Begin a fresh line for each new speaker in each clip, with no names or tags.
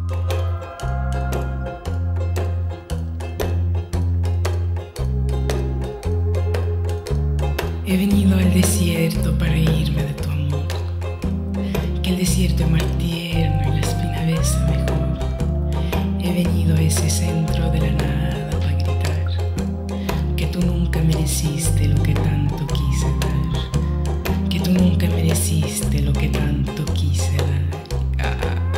He venido al desierto para irme de tu amor, que el desierto es más tierno y la espina besa mejor. He venido a ese centro de la nada para gritar que tú nunca mereciste lo que tanto quise dar, que tú nunca mereciste lo que tanto quise dar.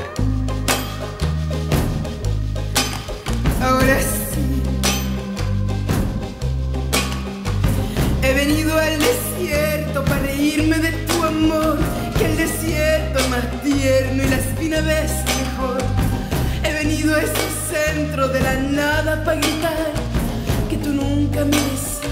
Ahora sí, he venido al desierto para reírme de tu amor, que el desierto es más tierno y la espina besa mejor. He venido a ese centro de la nada para gritar que tú nunca mereciste.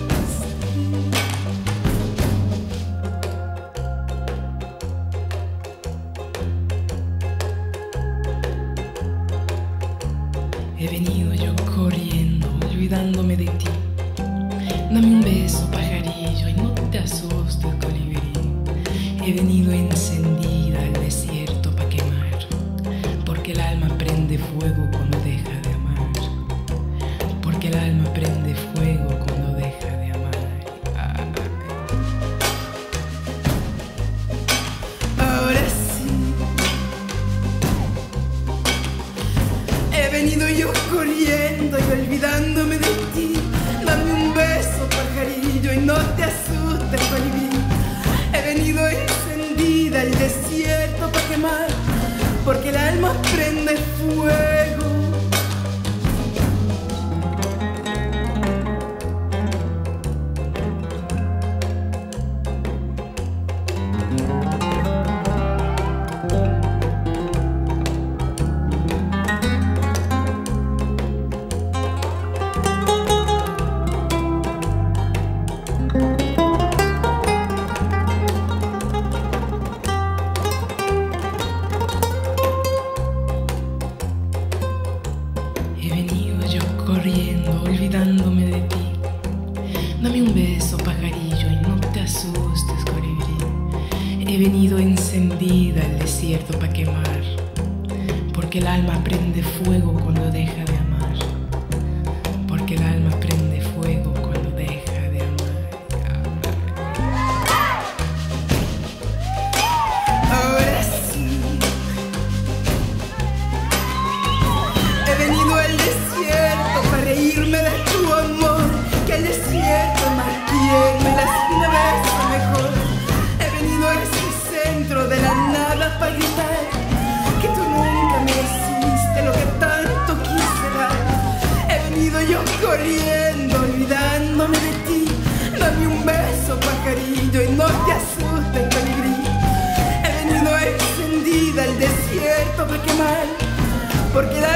He venido yo corriendo, olvidándome de ti. Dame un beso, pajarillo, y no te asustes, colibrí. He venido encendida al desierto pa' quemar, porque el alma prende fuego cuando deja de amar, porque el alma prende fuego cuando deja de amar.
Ahora sí, he venido yo corriendo y olvidándome de ti. Dame un beso, pajarillo, y no te asustes, colibrí. He venido encendida al desierto para quemar, porque el alma prende fuego.
He venido yo corriendo, olvidándome de ti. Dame un beso, pajarillo, y no te asustes, colibrí. He venido encendida al desierto para quemar, porque el alma prende fuego cuando deja de amar, porque el alma prende fuego cuando deja de amar.
Ahora sí, he venido al desierto para reírme de tu amor, que el desierto es más tierno y la espina besa mejor. He venido a ese centro de la nada para gritar que tú nunca mereciste lo que tanto quise dar. He venido yo corriendo, olvidándome de ti. Dame un beso, pajarillo, y no te asustes, colibrí. He venido encendida al desierto para quemar, porque la